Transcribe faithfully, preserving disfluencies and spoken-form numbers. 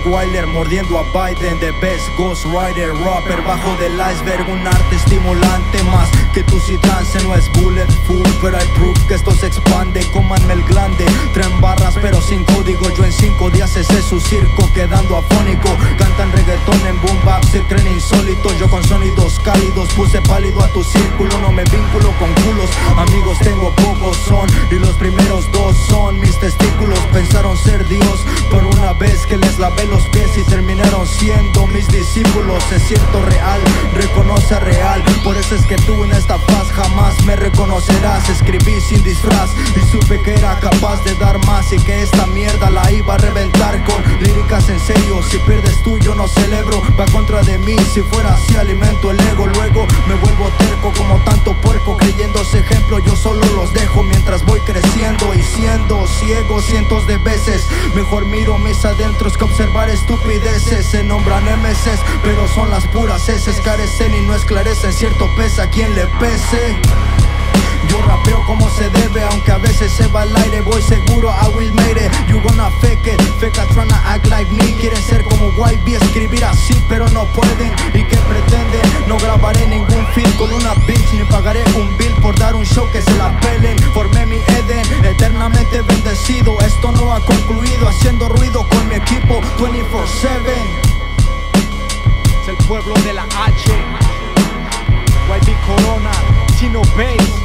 Rottweiler mordiendo a Biden, the best Ghost Rider, rapper bajo del iceberg, un arte estimulante más que tu si trance no es bulletproof, pero hay proof que esto se expande. Cómanme el glande, traen barras pero sin código. Yo en cinco días ese es su circo, quedando afónico. Cantan reggaetón en boom bap, se creen insólitos. Yo con sonidos cálidos puse pálido a tu círculo. No me vinculo con culos, amigos tengo pocos son, y los primeros dos son mis testículos. Pensaron ser Dios por una vez que les lavé los pies y terminaron siendo mis discípulos. Es cierto, real, reconoce real. Por eso es que tú en esta faz jamás me reconocerás. Escribí sin disfraz y supe que era capaz de dar más, y que esta mierda la iba a reventar con líricas en serio. Si pierdes tú yo no celebro, va contra de mí. Si fuera así alimento el ego, luego me vuelvo terco como tanto puerco. Creyendo ese ejemplo yo solo los dejo mientras voy creciendo y siendo ciego cientos de veces. Mejor miro mis adentros que observar estupideces. Se nombran M Cs pero son las puras heces. Carecen y no esclarecen, cierto pesa a quien le pese. Yo rapeo como se debe, aunque a veces se va al aire. Voy seguro, I will make it. You gonna fake it, fake it, tryna act like me. Quieren ser como Y B, escribir así pero no pueden. ¿Y qué pretenden? No grabaré ningún film con una bitch, ni pagaré un bill por dar un show que se la pelen. Formé mi Eden, eternamente bendecido. Esto no ha concluido, haciendo ruido con mi equipo veinticuatro siete. Es el pueblo de la H, Y B Corona, Chino Bass.